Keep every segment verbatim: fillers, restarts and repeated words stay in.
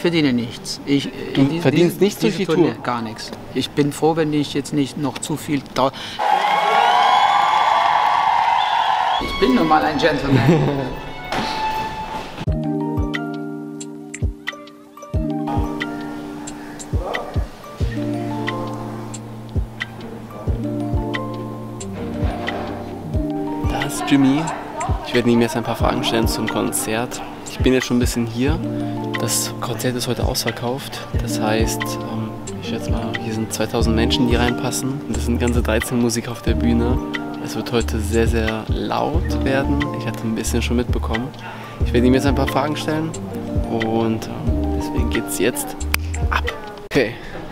verdiene nichts. Ich, du die, verdienst diese, nichts durch die Tournee, Tour? Gar nichts. Ich bin froh, wenn ich jetzt nicht noch zu viel... Ich bin nun mal ein Gentleman. Da ist Jimmy. Ich werde ihm jetzt ein paar Fragen stellen zum Konzert. Ich bin jetzt schon ein bisschen hier. Das Konzert ist heute ausverkauft. Das heißt, ich schätze mal, hier sind zweitausend Menschen, die reinpassen. Das sind ganze dreizehn Musiker auf der Bühne. Es wird heute sehr, sehr laut werden. Ich hatte ein bisschen schon mitbekommen. Ich werde ihm jetzt ein paar Fragen stellen und deswegen geht es jetzt ab. Okay.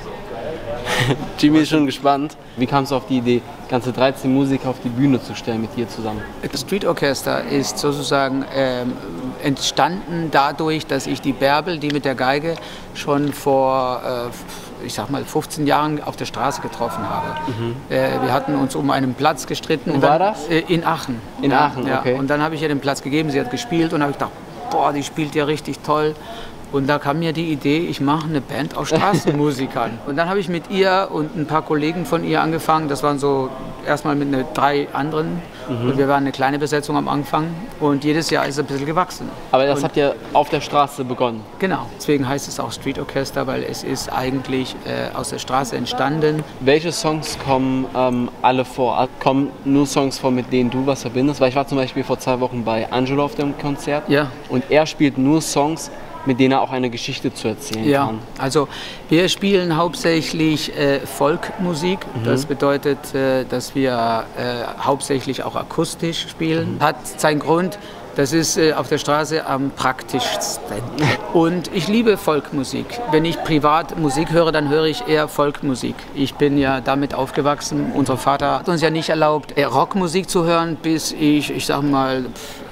Jimmy ist schon gespannt. Wie kamst du auf die Idee, ganze dreizehn Musiker auf die Bühne zu stellen mit dir zusammen? Das Street Orchester ist sozusagen ähm, entstanden dadurch, dass ich die Bärbel, die mit der Geige, schon vor, äh, ich sag mal, fünfzehn Jahren auf der Straße getroffen habe. Mhm. Äh, wir hatten uns um einen Platz gestritten. Wo war das? Äh, in Aachen. In ja, Aachen, ja. okay. Und dann habe ich ihr den Platz gegeben, sie hat gespielt und habe ich gedacht, boah, die spielt ja richtig toll. Und da kam mir die Idee, ich mache eine Band aus Straßenmusikern. Und dann habe ich mit ihr und ein paar Kollegen von ihr angefangen. Das waren so erstmal mit ne, drei anderen. Mhm. Und wir waren eine kleine Besetzung am Anfang. Und jedes Jahr ist es ein bisschen gewachsen. Aber das und, habt ihr auf der Straße begonnen? Genau. Deswegen heißt es auch Street Orchester, weil es ist eigentlich äh, aus der Straße entstanden. Welche Songs kommen ähm, alle vor? Kommen nur Songs vor, mit denen du was verbindest? Weil ich war zum Beispiel vor zwei Wochen bei Angelo auf dem Konzert. Ja. Und er spielt nur Songs, mit denen er auch eine Geschichte zu erzählen ja, kann. Also wir spielen hauptsächlich äh, Folkmusik. Mhm. Das bedeutet, äh, dass wir äh, hauptsächlich auch akustisch spielen. Mhm. Hat seinen Grund, das ist äh, auf der Straße am praktischsten. Und ich liebe Folkmusik. Wenn ich privat Musik höre, dann höre ich eher Folkmusik. Ich bin ja damit aufgewachsen. Unser Vater hat uns ja nicht erlaubt, Rockmusik zu hören, bis ich, ich sag mal,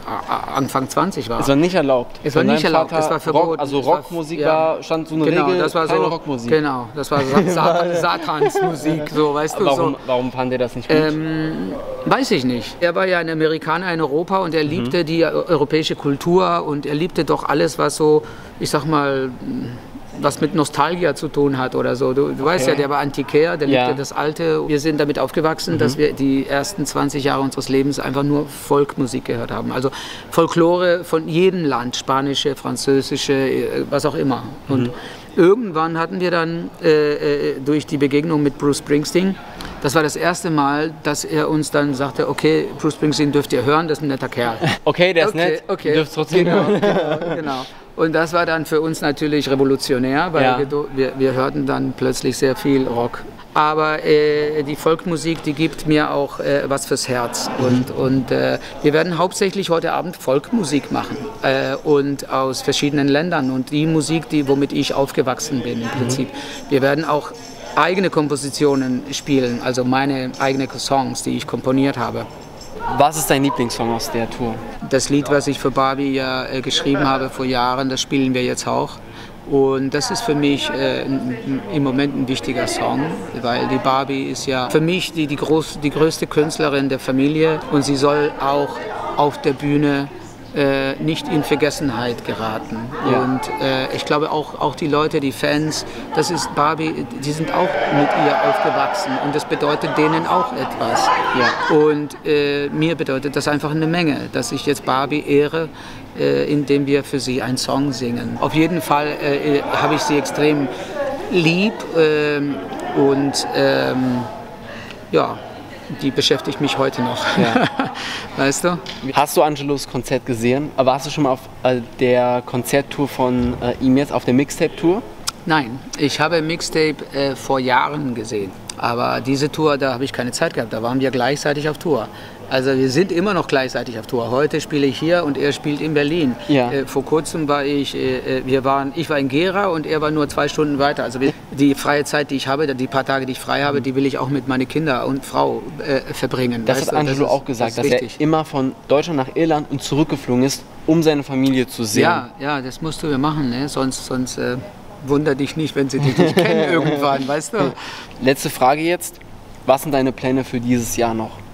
Anfang zwanzig war. Es war nicht erlaubt. Es war nicht erlaubt, es war verboten. Rock, also Rockmusik ja. war, stand so eine genau, Regel, das war keine so, Rockmusik. Genau, das war Satan, Satansmusik, so, weißt du. Warum, so. warum fand er das nicht gut? Ähm, weiß ich nicht. Er war ja ein Amerikaner in Europa und er liebte mhm. die europäische Kultur und er liebte doch alles, was so, ich sag mal, was mit Nostalgia zu tun hat oder so. Du, du okay. weißt ja, der war Antiquär, der ja. liebte das Alte. Wir sind damit aufgewachsen, mhm. dass wir die ersten zwanzig Jahre unseres Lebens einfach nur Folkmusik gehört haben. Also Folklore von jedem Land, spanische, französische, was auch immer. Mhm. Und irgendwann hatten wir dann äh, durch die Begegnung mit Bruce Springsteen, das war das erste Mal, dass er uns dann sagte, okay, Bruce Springsteen dürft ihr hören, das ist ein netter Kerl. Okay, der ist okay, nett, okay. ihr dürft trotzdem genau, hören. Genau, genau. Und das war dann für uns natürlich revolutionär, weil ja. wir, wir, wir hörten dann plötzlich sehr viel Rock. Aber äh, die Folkmusik, die gibt mir auch äh, was fürs Herz. Mhm. Und, und äh, wir werden hauptsächlich heute Abend Folkmusik machen äh, und aus verschiedenen Ländern. Und die Musik, die, womit ich aufgewachsen bin im Prinzip. Mhm. Wir werden auch eigene Kompositionen spielen, also meine eigenen Songs, die ich komponiert habe. Was ist dein Lieblingssong aus der Tour? Das Lied, was ich für Barbie ja, äh, geschrieben habe vor Jahren, das spielen wir jetzt auch. Und das ist für mich äh, im Moment ein wichtiger Song, weil die Barbie ist ja für mich die, die, groß, die größte Künstlerin der Familie und sie soll auch auf der Bühne äh, nicht in Vergessenheit geraten. Ja. Und äh, ich glaube auch, auch die Leute, die Fans, das ist Barbie, die sind auch mit ihr aufgewachsen und das bedeutet denen auch etwas. Ja. Und äh, mir bedeutet das einfach eine Menge, dass ich jetzt Barbie ehre, äh, indem wir für sie einen Song singen. Auf jeden Fall äh, habe ich sie extrem lieb äh, und ähm, ja, die beschäftigt mich heute noch. Ja. Weißt du? Hast du Angelos Konzert gesehen? Warst du schon mal auf äh, der Konzerttour von äh, ihm jetzt, auf der Mixtape-Tour? Nein, ich habe Mixtape äh, vor Jahren gesehen. Aber diese Tour, da habe ich keine Zeit gehabt. Da waren wir gleichzeitig auf Tour. Also wir sind immer noch gleichzeitig auf Tour. Heute spiele ich hier und er spielt in Berlin. Ja. Äh, vor kurzem war ich, äh, wir waren, ich war in Gera und er war nur zwei Stunden weiter. Also wir, die freie Zeit, die ich habe, die paar Tage, die ich frei habe, die will ich auch mit meinen Kindern und Frau äh, verbringen. Das hat Angelo auch gesagt, dass er immer von Deutschland nach Irland und zurückgeflogen ist, um seine Familie zu sehen. Ja, ja, das musst du ja machen, ne? Sonst, sonst äh, wunder dich nicht, wenn sie dich nicht kennen irgendwann, weißt du? Letzte Frage jetzt. Was sind deine Pläne für dieses Jahr noch?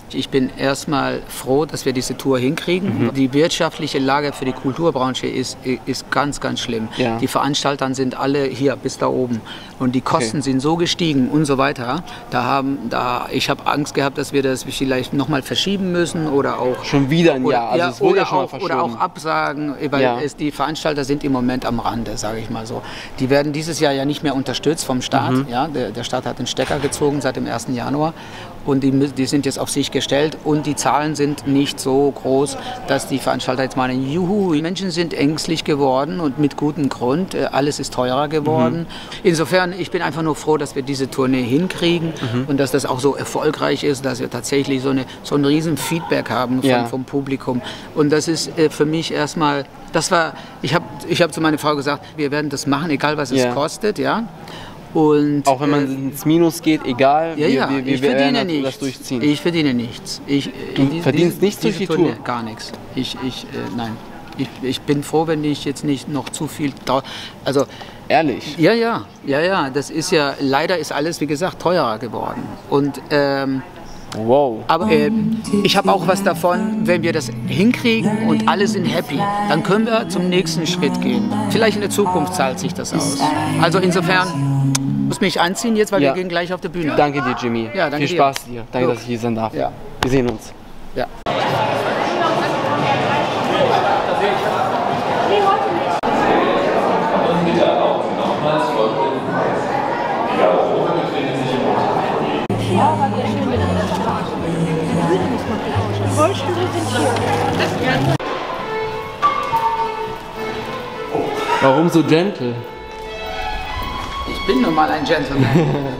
Ich bin erstmal froh, dass wir diese Tour hinkriegen. Mhm. Die wirtschaftliche Lage für die Kulturbranche ist, ist ganz, ganz schlimm. Ja. Die Veranstalter sind alle hier bis da oben und die Kosten okay. sind so gestiegen und so weiter. Da haben, da, ich habe Angst gehabt, dass wir das vielleicht nochmal verschieben müssen oder auch... Schon wieder ein Jahr, also ja, es wurde oder, ja schon mal auch, verschoben. oder auch absagen, weil ja. es, die Veranstalter sind im Moment am Rande, sage ich mal so. Die werden dieses Jahr ja nicht mehr unterstützt vom Staat. Mhm. Ja, der, der Staat hat den Stecker gezogen seit dem ersten Januar. Und die, die sind jetzt auf sich gestellt und die Zahlen sind nicht so groß, dass die Veranstalter jetzt meinen, juhu, die Menschen sind ängstlich geworden und mit gutem Grund, alles ist teurer geworden. Mhm. Insofern, ich bin einfach nur froh, dass wir diese Tournee hinkriegen mhm. und dass das auch so erfolgreich ist, dass wir tatsächlich so, eine, so ein riesen Feedback haben vom, ja. vom Publikum. Und das ist für mich erstmal, das war, ich habe ich hab zu meiner Frau gesagt, wir werden das machen, egal was es ja. kostet, ja. Und, auch wenn man äh, ins Minus geht, egal, ja, ja, wir, wir, ich wir verdiene werden nichts. das durchziehen. Ich verdiene nichts. Ich, du die, verdienst nichts durch die Tour? Gar nichts. Ich, ich, äh, nein. Ich, ich bin froh, wenn ich jetzt nicht noch zu viel... Also, ehrlich? Ja, ja, ja, ja. Das ist ja, leider ist alles, wie gesagt, teurer geworden. Und... Ähm, Wow. Aber äh, ich habe auch was davon, wenn wir das hinkriegen und alle sind happy, dann können wir zum nächsten Schritt gehen. Vielleicht in der Zukunft zahlt sich das aus. Also insofern muss mich anziehen jetzt, weil ja. wir gehen gleich auf die Bühne. Danke dir, Jimmy. Ja, danke Viel Spaß dir. dir. Danke, so. dass ich hier sein darf. Ja. Wir sehen uns. Ja. Warum so gentle? Ich bin nun mal ein Gentleman.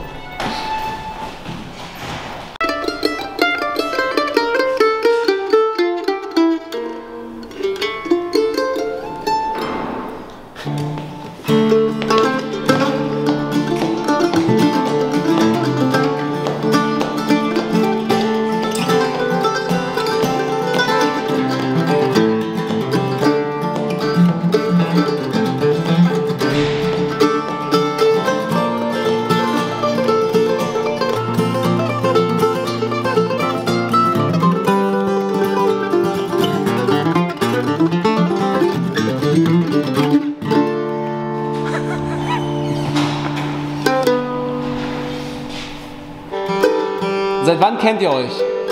Seit wann kennt ihr euch?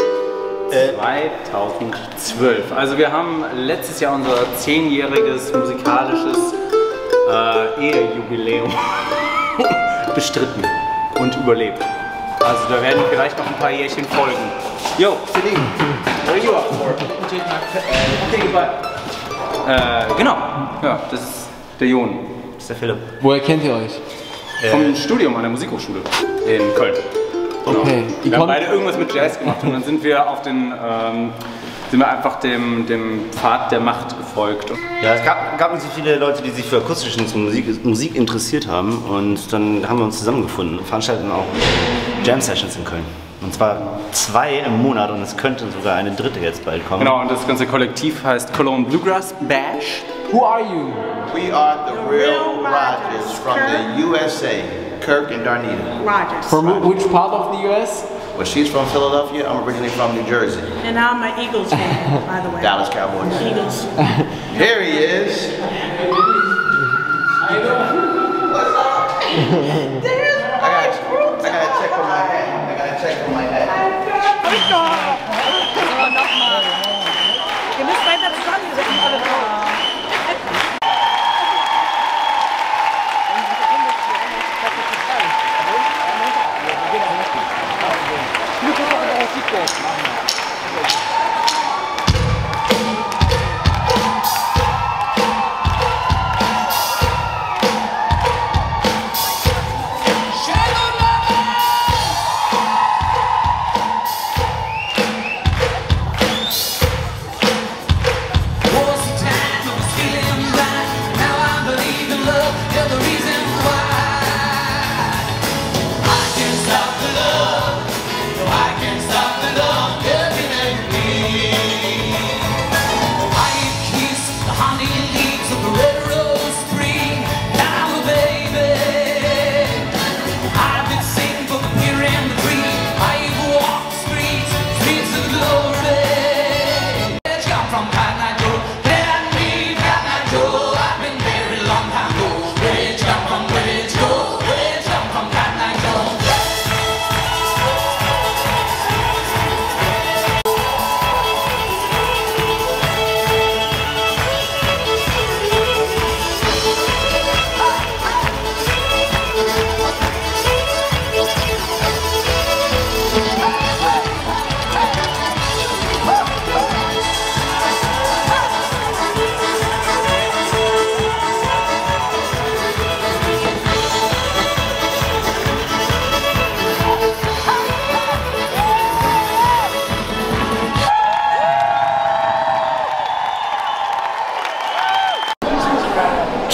zweitausendzwölf. Also wir haben letztes Jahr unser zehnjähriges musikalisches äh, Ehejubiläum bestritten und überlebt. Also da werden vielleicht noch ein paar Jährchen folgen. Yo, Celine, where are you up for? Okay, goodbye. Äh, genau, ja, das ist der Jon, das ist der Philipp. Woher kennt ihr euch? Äh, Vom Studium an der Musikhochschule in Köln. Okay. Wir haben beide irgendwas mit Jazz gemacht und dann sind wir auf den, ähm, sind wir einfach dem, dem Pfad der Macht gefolgt. Ja, es gab, gab nicht so viele Leute, die sich für akustische Musik, Musik interessiert haben und dann haben wir uns zusammengefunden und veranstalten auch Jam Sessions in Köln. Und zwar zwei im Monat und es könnte sogar eine dritte jetzt bald kommen. Genau, und das ganze Kollektiv heißt Cologne Bluegrass Bash. Who are you? We are the Real Rogers from the U S A. Kirk and Darnita. Rogers. From which part of the U S? Well, she's from Philadelphia. I'm originally from New Jersey. And I'm an Eagles fan, by the way. Dallas Cowboys. Eagles. Here he is. What's up? There's I got, I got to check on my hat. I got to check on my hat. Ihr müsst weiter dran, wir sind alle da.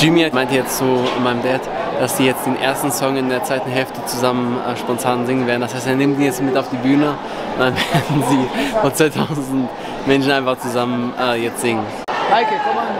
Jimmy meinte jetzt so in meinem Dad, dass die jetzt den ersten Song in der zweiten Hälfte zusammen äh, spontan singen werden. Das heißt, er nimmt ihn jetzt mit auf die Bühne und dann werden sie von zweitausend Menschen einfach zusammen äh, jetzt singen. Heike, komm an.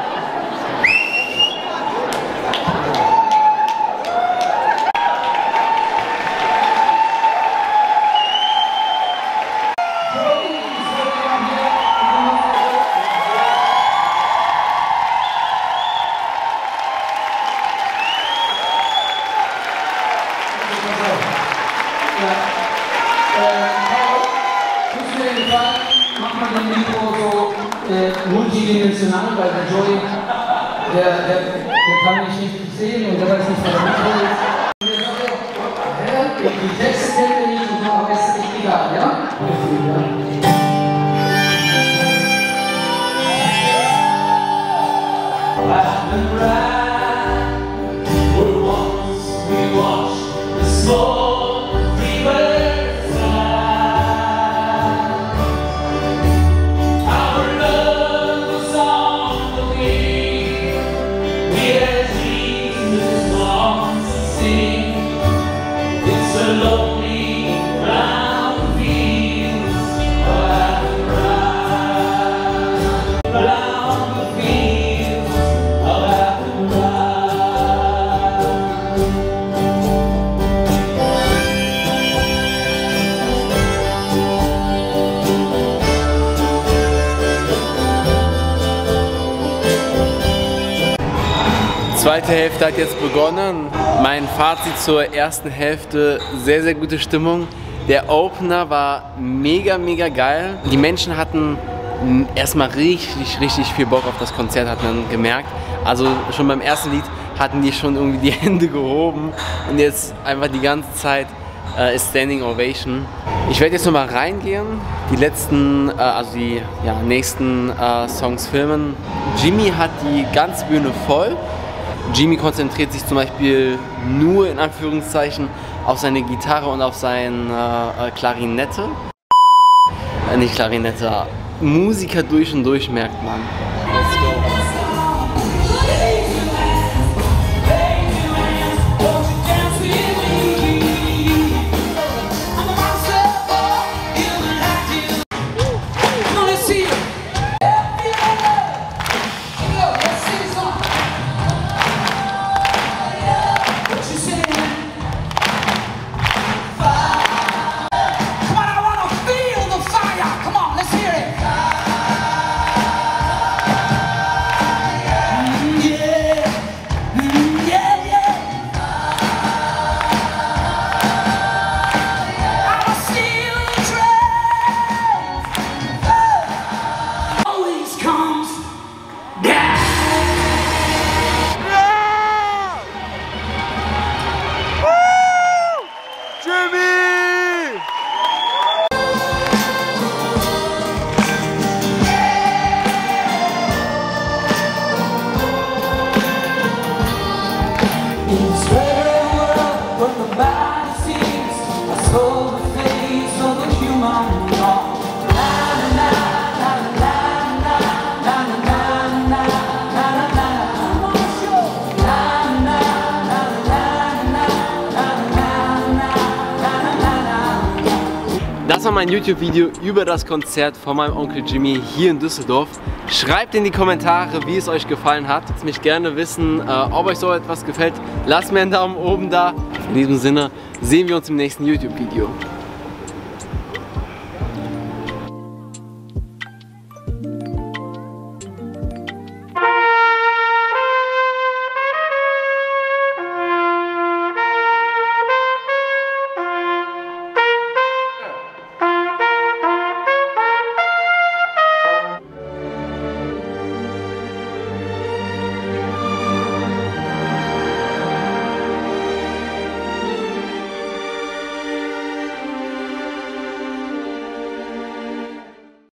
Macht man den Mikro so äh, multidimensional, weil der Joey, der, der, der kann mich nicht sehen und der weiß nicht, was der Mikro ist. Und der sagt so, hä, die Texte kennt ihr nicht und so, aber ist nicht egal, ja? Zweite Hälfte hat jetzt begonnen. Mein Fazit zur ersten Hälfte: sehr, sehr gute Stimmung. Der Opener war mega, mega geil. Die Menschen hatten erstmal richtig, richtig viel Bock auf das Konzert, hat man gemerkt. Also schon beim ersten Lied hatten die schon irgendwie die Hände gehoben und jetzt einfach die ganze Zeit äh, ist Standing Ovation. Ich werde jetzt nochmal reingehen, die letzten, äh, also die ja, nächsten äh, Songs filmen. Jimmy hat die ganze Bühne voll. Jimmy konzentriert sich zum Beispiel nur in Anführungszeichen auf seine Gitarre und auf seine äh, Klarinette. Äh, nicht Klarinette, Musiker durch und durch, merkt man. Let's go. Das war mein YouTube-Video über das Konzert von meinem Onkel Jimmy hier in Düsseldorf. Schreibt in die Kommentare, wie es euch gefallen hat. Lasst mich gerne wissen, äh, ob euch so etwas gefällt. Lasst mir einen Daumen oben da. In diesem Sinne sehen wir uns im nächsten YouTube-Video.